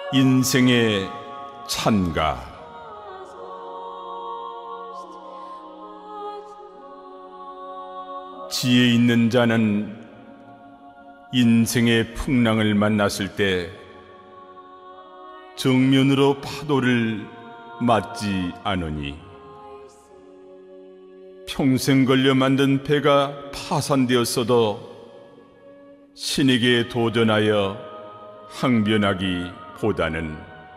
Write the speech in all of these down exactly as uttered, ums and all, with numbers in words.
인생의 찬가. 지혜 있는 자는 인생의 풍랑을 만났을 때 정면으로 파도를 맞지 않으니, 평생 걸려 만든 배가 파산되었어도 신에게 도전하여 항변하기 보다는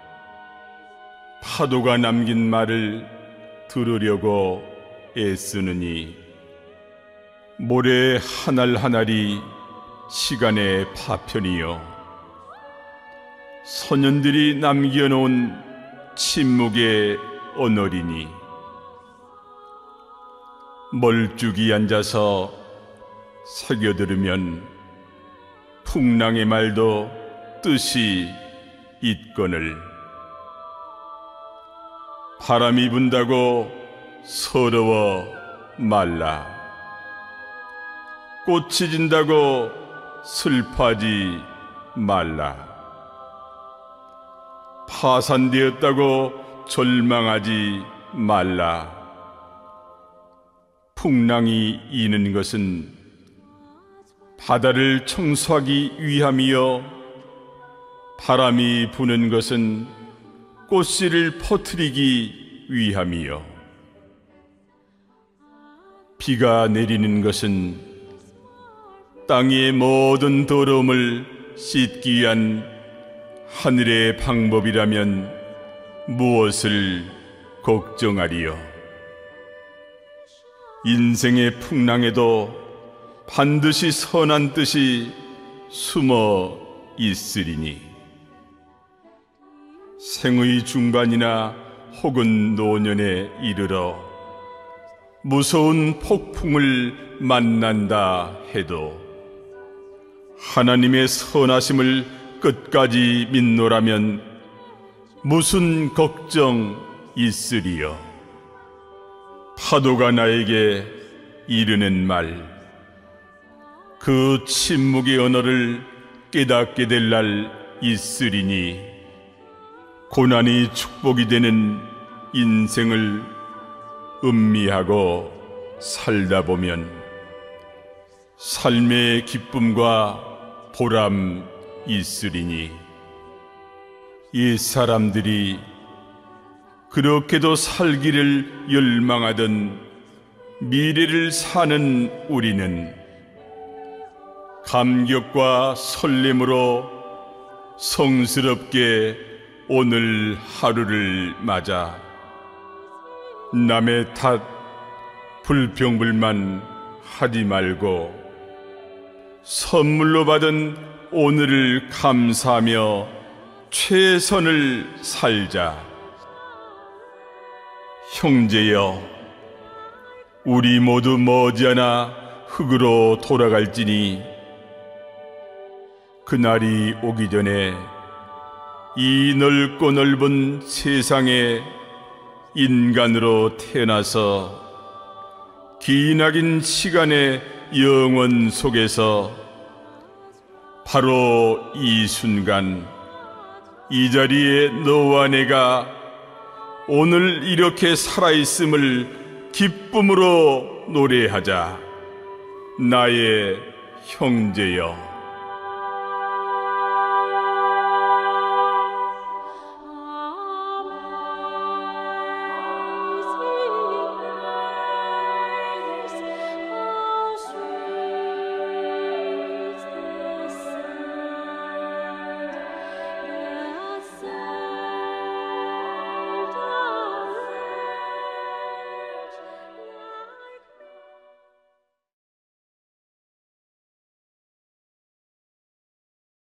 파도가 남긴 말을 들으려고 애쓰느니, 모래 한 알 한 알이 시간의 파편이요 선연들이 남겨놓은 침묵의 언어리니, 멀쭉이 앉아서 새겨들으면 풍랑의 말도 뜻이 있거늘, 바람이 분다고 서러워 말라, 꽃이 진다고 슬퍼하지 말라, 파산되었다고 절망하지 말라. 풍랑이 이는 것은 바다를 청소하기 위함이요, 바람이 부는 것은 꽃씨를 퍼뜨리기 위함이요, 비가 내리는 것은 땅의 모든 더러움을 씻기 위한 하늘의 방법이라면 무엇을 걱정하리요. 인생의 풍랑에도 반드시 선한 뜻이 숨어 있으리니, 생의 중반이나 혹은 노년에 이르러 무서운 폭풍을 만난다 해도 하나님의 선하심을 끝까지 믿노라면 무슨 걱정 있으리요. 파도가 나에게 이르는 말, 그 침묵의 언어를 깨닫게 될 날 있으리니, 고난이 축복이 되는 인생을 음미하고 살다 보면 삶의 기쁨과 보람 있으리니, 이 사람들이 그렇게도 살기를 열망하던 미래를 사는 우리는 감격과 설렘으로 성스럽게 오늘 하루를 맞아 남의 탓, 불평불만 하지 말고 선물로 받은 오늘을 감사하며 최선을 살자. 형제여, 우리 모두 머지않아 흙으로 돌아갈지니, 그날이 오기 전에 이 넓고 넓은 세상에 인간으로 태어나서 기나긴 시간의 영원 속에서 바로 이 순간 이 자리에 너와 내가 오늘 이렇게 살아있음을 기쁨으로 노래하자. 나의 형제여.